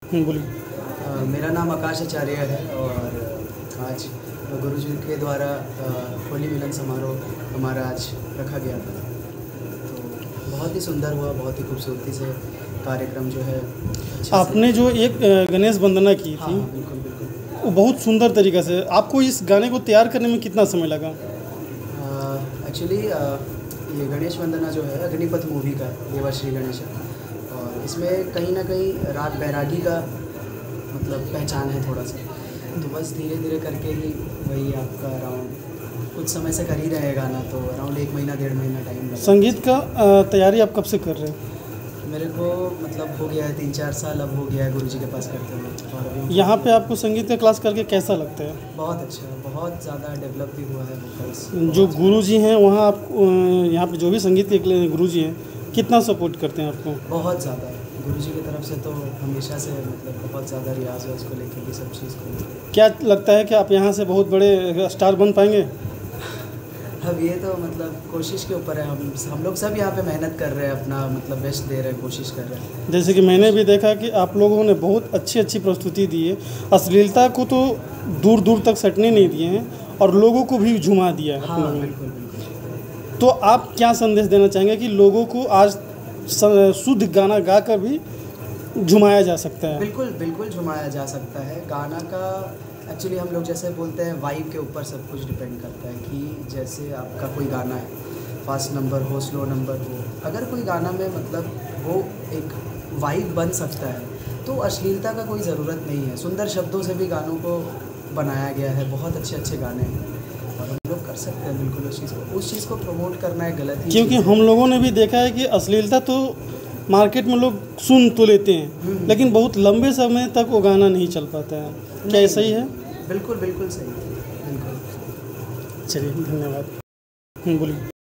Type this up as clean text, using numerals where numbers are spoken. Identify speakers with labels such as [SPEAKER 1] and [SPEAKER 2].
[SPEAKER 1] बोलिए।
[SPEAKER 2] मेरा नाम आकाश आचार्य है और आज गुरुजी के द्वारा होली मिलन समारोह हमारा आज रखा गया था। तो बहुत ही सुंदर हुआ, बहुत ही खूबसूरती से कार्यक्रम जो है
[SPEAKER 1] आपने जो एक गणेश वंदना की थी,
[SPEAKER 2] हाँ बिल्कुल बिल्कुल,
[SPEAKER 1] वो बहुत सुंदर तरीक़े से। आपको इस गाने को तैयार करने में कितना समय लगा?
[SPEAKER 2] एक्चुअली ये गणेश वंदना जो है अग्निपथ मूवी का देवाश्री गणेश, और इसमें कहीं ना कहीं राग बैरागी का मतलब पहचान है थोड़ा सा। तो बस धीरे धीरे करके ही वही आपका अराउंड कुछ समय से कर ही रहे गाना, तो अराउंड 1 महीना 1.5 महीना टाइम लगा।
[SPEAKER 1] संगीत का तैयारी आप कब से कर रहे हैं?
[SPEAKER 2] मेरे को मतलब हो गया है 3-4 साल अब हो गया है गुरुजी के पास करते हुए। और अभी
[SPEAKER 1] यहाँ पे आपको संगीत का क्लास करके कैसा लगता है?
[SPEAKER 2] बहुत अच्छा, बहुत ज़्यादा डेवलप भी हुआ है वोकल्स।
[SPEAKER 1] जो गुरुजी हैं वहाँ आप यहाँ पे जो भी संगीत के गुरुजी हैं, कितना सपोर्ट करते हैं आपको?
[SPEAKER 2] बहुत ज़्यादा गुरुजी की तरफ से तो हमेशा से मतलब बहुत ज़्यादा रियाज है उसको लेकर भी, सब चीज़ को लेकर।
[SPEAKER 1] क्या लगता है कि आप यहाँ से बहुत बड़े स्टार बन पाएंगे?
[SPEAKER 2] अब ये तो मतलब कोशिश के ऊपर है। हम लोग सब यहाँ पे मेहनत कर रहे हैं, अपना मतलब बेस्ट दे रहे हैं, कोशिश कर रहे हैं।
[SPEAKER 1] जैसे कि मैंने भी देखा कि आप लोगों ने बहुत अच्छी प्रस्तुति दी है। अश्लीलता को तो दूर दूर तक सटने नहीं दिए हैं और लोगों को भी झुमा दिया है।
[SPEAKER 2] हाँ बिल्कुल बिल्कुल।
[SPEAKER 1] तो आप क्या संदेश देना चाहेंगे कि लोगों को आज शुद्ध गाना गाकर भी झुमाया जा सकता है?
[SPEAKER 2] बिल्कुल बिल्कुल झुमाया जा सकता है। गाना का एक्चुअली हम लोग जैसे बोलते हैं वाइब के ऊपर सब कुछ डिपेंड करता है कि जैसे आपका कोई गाना है, फास्ट नंबर हो, स्लो नंबर हो, अगर कोई गाना में मतलब वो एक वाइब बन सकता है तो अश्लीलता का कोई ज़रूरत नहीं है। सुंदर शब्दों से भी गानों को बनाया गया है, बहुत अच्छे गाने हैं और हम लोग कर सकते हैं बिल्कुल उस चीज़ को प्रमोट करना है गलत ही,
[SPEAKER 1] क्योंकि हम लोगों ने भी देखा है कि अश्लीलता तो मार्केट में लोग सुन तो लेते हैं लेकिन बहुत लंबे समय तक वो गाना नहीं चल पाता है। क्या ये सही है?
[SPEAKER 2] बिल्कुल बिल्कुल सही, बिल्कुल।
[SPEAKER 1] चलिए, धन्यवाद। बोलिए।